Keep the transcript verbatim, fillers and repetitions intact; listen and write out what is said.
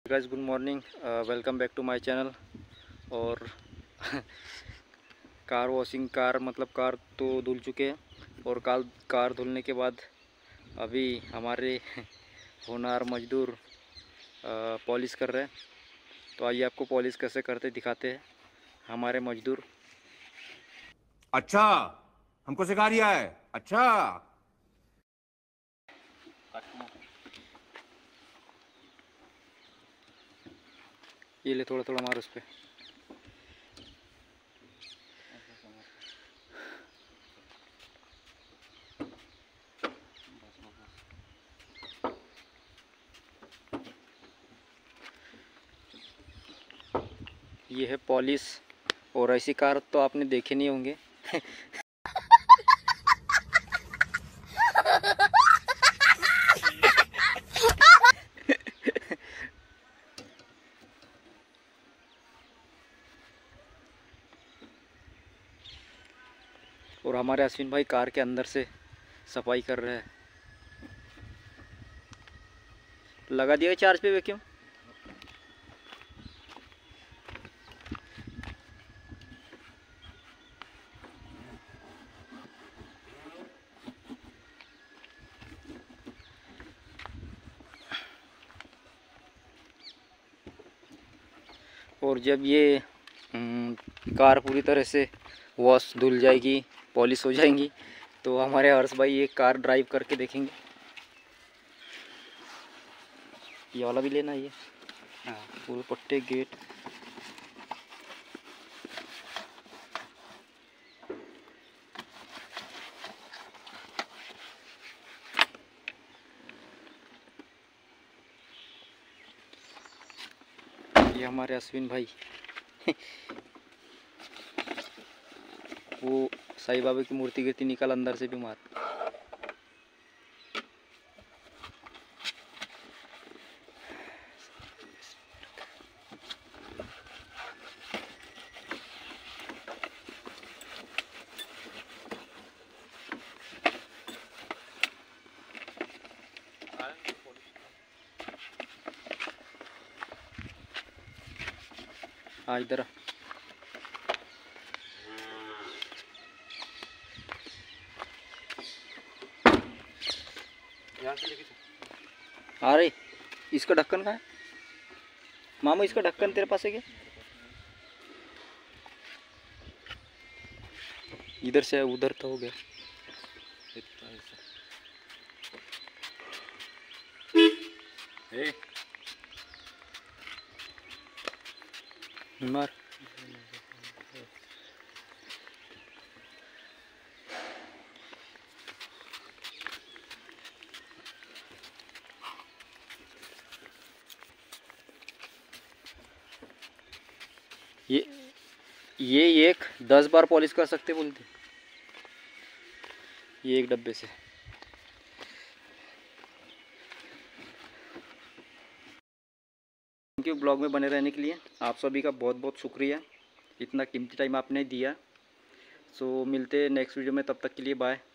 Guys good morning, welcome back to my channel. और car washing car मतलब car तो धुल चुके हैं और कार कार धुलने के बाद अभी हमारे होनहार मजदूर पॉलिश कर रहे हैं। तो आइए आपको पॉलिश कैसे करते दिखाते हैं हमारे मजदूर। अच्छा, हमको सिखा रिया है। अच्छा, ये ले थोड़ा थोड़ा मार उस पर। ये है पॉलिश, और ऐसी कार तो आपने देखे नहीं होंगे। और हमारे अश्विन भाई कार के अंदर से सफाई कर रहे हैं। लगा दिया चार्ज पे वैक्यूम। और जब ये कार पूरी तरह से वॉश धुल जाएगी, पॉलिश हो जाएंगी, तो हमारे हर्ष भाई ये कार ड्राइव करके देखेंगे। ये वाला भी लेना है, ये हाँ पूरे पट्टे गेट। ये हमारे अश्विन भाई वो साईं बाबा की मूर्ति गिरती निकल अंदर से भी मार। हाँ इधर आ रही। इसका ढक्कन कहाँ है मामा? इसका ढक्कन तेरे पास है क्या? इधर से उधर तो हो गया। मार ये ये एक दस बार पॉलिश कर सकते बोलते, ये एक डब्बे से। थैंक यू ब्लॉग में बने रहने के लिए। आप सभी का बहुत बहुत शुक्रिया, इतना कीमती टाइम आपने दिया। सो मिलते हैं नेक्स्ट वीडियो में, तब तक के लिए बाय।